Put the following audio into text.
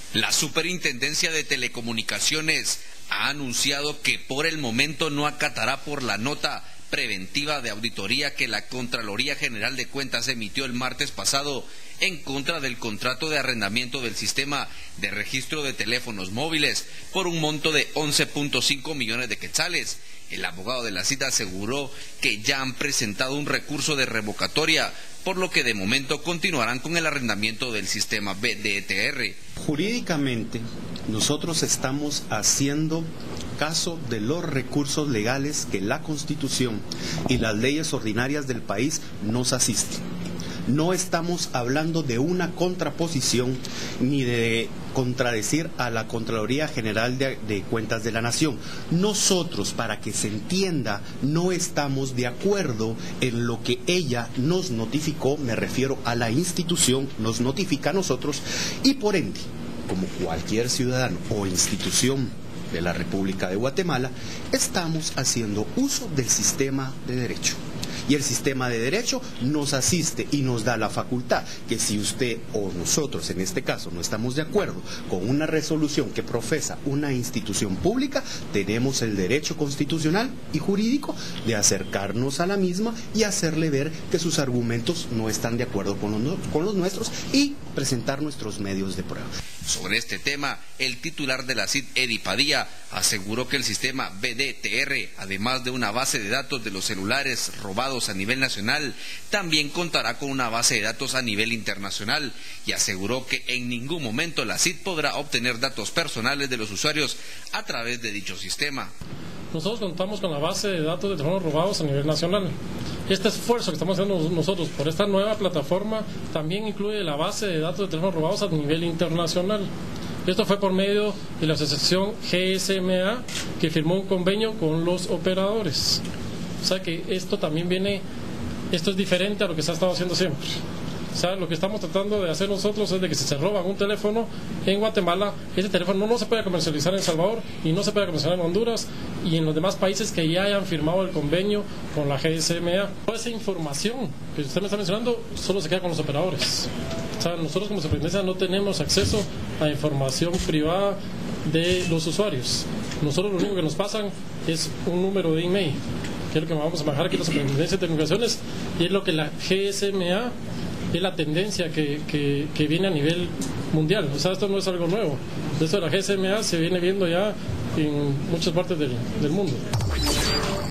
La Superintendencia de Telecomunicaciones ha anunciado que por el momento no acatará por la nota preventiva de auditoría que la Contraloría General de Cuentas emitió el martes pasado en contra del contrato de arrendamiento del sistema de registro de teléfonos móviles por un monto de 11.5 millones de quetzales. El abogado de la CIT aseguró que ya han presentado un recurso de revocatoria, por lo que de momento continuarán con el arrendamiento del sistema BDTR. Jurídicamente, nosotros estamos haciendo caso de los recursos legales que la Constitución y las leyes ordinarias del país nos asisten. No estamos hablando de una contraposición ni de contradecir a la Contraloría General de Cuentas de la Nación. Nosotros, para que se entienda, no estamos de acuerdo en lo que ella nos notificó, me refiero a la institución, nos notifica a nosotros, y por ende, como cualquier ciudadano o institución de la República de Guatemala, estamos haciendo uso del sistema de derecho. Y el sistema de derecho nos asiste y nos da la facultad que si usted o nosotros, en este caso, no estamos de acuerdo con una resolución que profesa una institución pública, tenemos el derecho constitucional y jurídico de acercarnos a la misma y hacerle ver que sus argumentos no están de acuerdo con los nuestros y presentar nuestros medios de prueba. Sobre este tema, el titular de la CIT, Eddie Padilla, aseguró que el sistema BDTR, además de una base de datos de los celulares robados a nivel nacional, también contará con una base de datos a nivel internacional, y aseguró que en ningún momento la CIT podrá obtener datos personales de los usuarios a través de dicho sistema. Nosotros contamos con la base de datos de teléfonos robados a nivel nacional. Este esfuerzo que estamos haciendo nosotros por esta nueva plataforma también incluye la base de datos de teléfonos robados a nivel internacional. Esto fue por medio de la asociación GSMA, que firmó un convenio con los operadores. O sea que esto también esto es diferente a lo que se ha estado haciendo siempre. O sea, lo que estamos tratando de hacer nosotros es de que si se roban un teléfono en Guatemala, ese teléfono no se puede comercializar en El Salvador y no se puede comercializar en Honduras y en los demás países que ya hayan firmado el convenio con la GSMA. Toda esa información que usted me está mencionando solo se queda con los operadores. O sea, nosotros como superintendencia no tenemos acceso a información privada de los usuarios. Nosotros lo único que nos pasan es un número de email, que es lo que vamos a manejar aquí en la Superintendencia de Telecomunicaciones, y es lo que la GSMA es la tendencia que viene a nivel mundial. O sea, esto no es algo nuevo. Esto de la GSMA se viene viendo ya en muchas partes del mundo.